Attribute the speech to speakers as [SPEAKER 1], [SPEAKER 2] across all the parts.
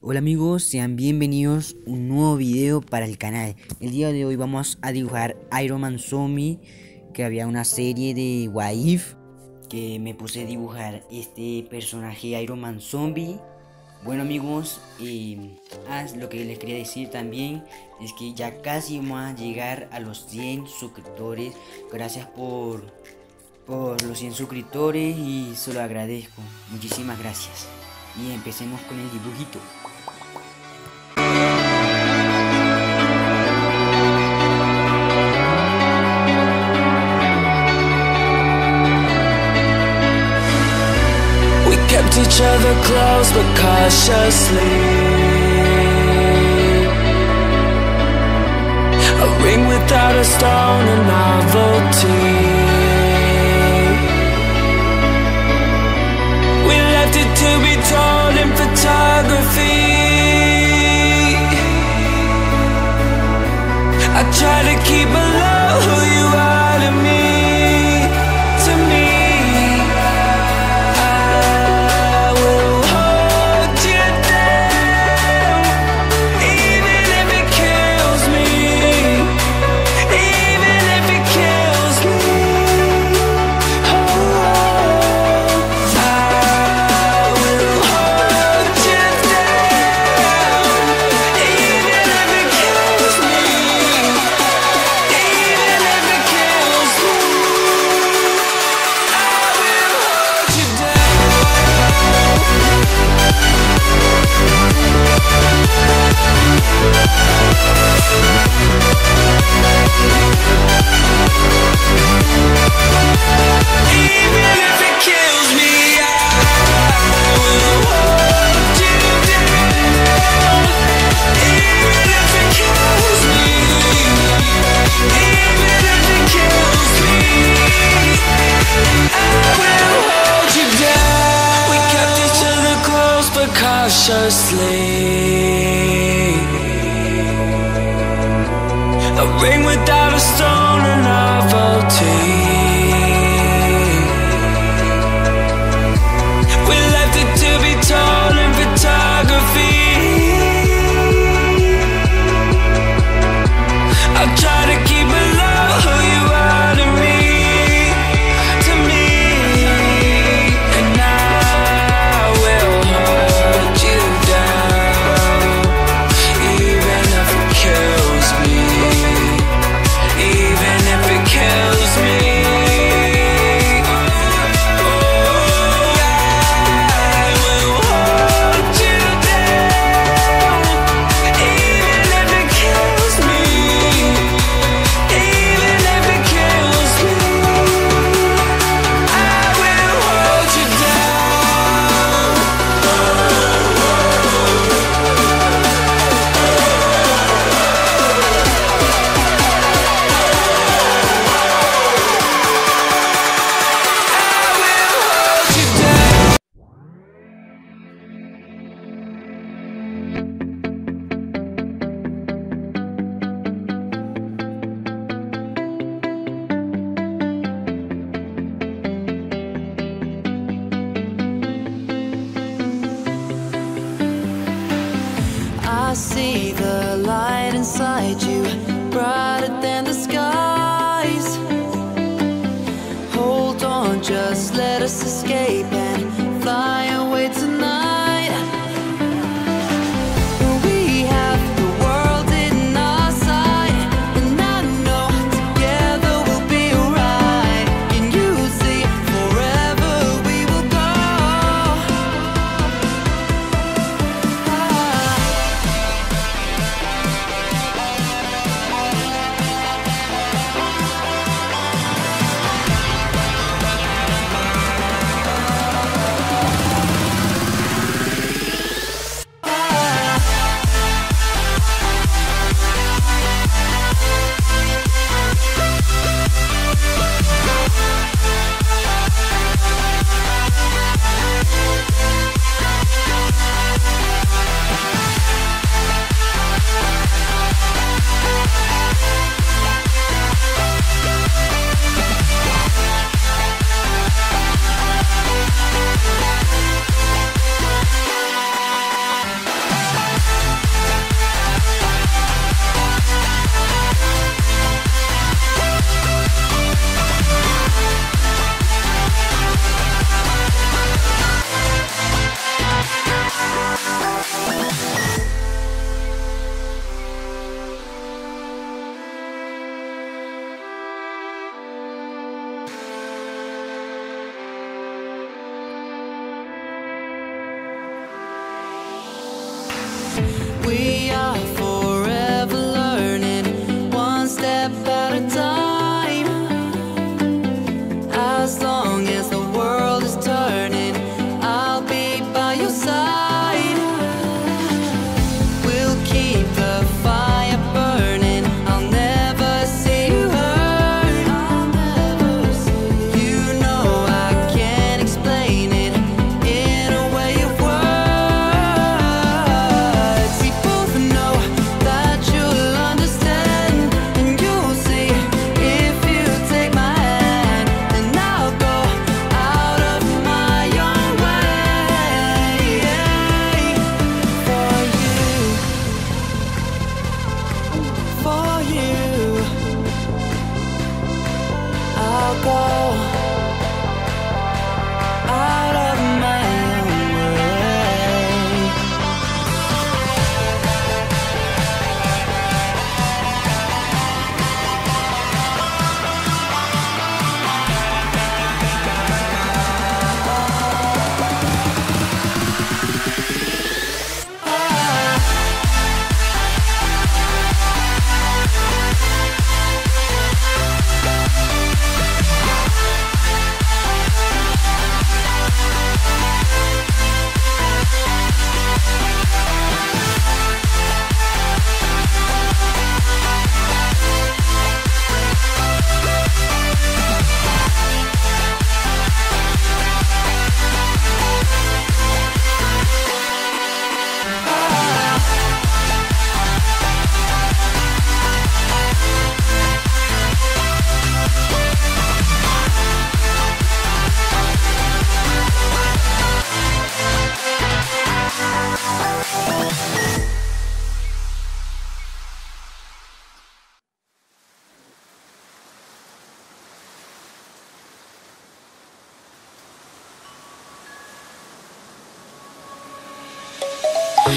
[SPEAKER 1] Hola amigos, sean bienvenidos a un nuevo video para el canal. El día de hoy vamos a dibujar Iron Man Zombie, que había una serie de What If que me puse a dibujar este personaje Iron Man Zombie. Bueno amigos, lo que les quería decir también es que ya casi vamos a llegar a los 100 suscriptores. Gracias por los 100 suscriptores y se lo agradezco. Muchísimas gracias. Y empecemos con el dibujito.
[SPEAKER 2] Kept each other close but cautiously. A ring without a stone, a novelty. We left it to be told in photography. I try to keep below who you are to me. A ring without a stone, a novelty. We left it to be told in photography. I'll try to keep it low who you are to me, and I will hold you down, even if it kills me, even if it kills me. I see the light inside you, brighter than the skies. Hold on, just let us escape and fly away tonight. We have the world in our sight, and I know together we'll be alright. Can you see forever we will go?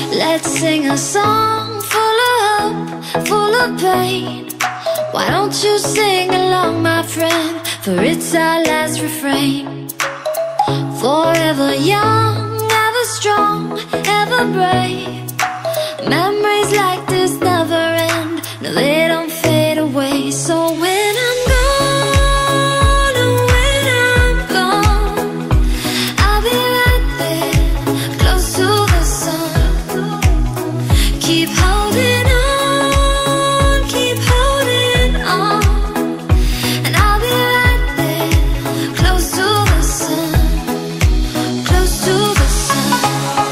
[SPEAKER 3] Let's sing a song full of hope, full of pain. Why don't you sing along, my friend? For it's our last refrain. Forever young, ever strong, ever brave. Memories like this never end. No, they don't fade away. So when I'm gone, oh, when I'm gone, I'll be right there, close to the sun. Keep holding on, keep holding on. And I'll be right there, close to the sun, close to the sun.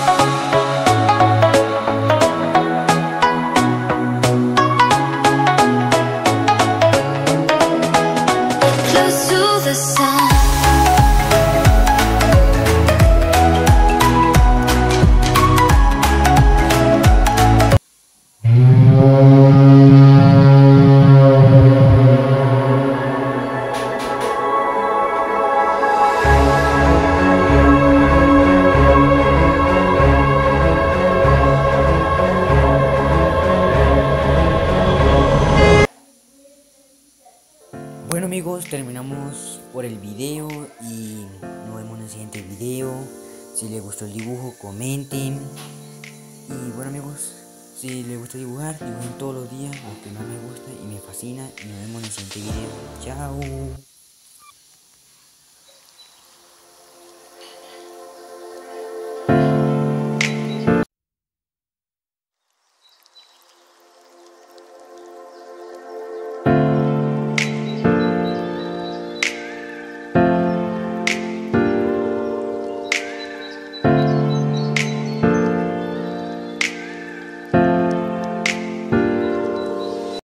[SPEAKER 3] Close to the sun.
[SPEAKER 1] Bueno amigos, terminamos por el video y nos vemos en el siguiente video. Si les gustó el dibujo, comenten. Y bueno amigos, si les gusta dibujar, dibujen todos los días, lo que más me gusta y me fascina. Y nos vemos en el siguiente video. Chao.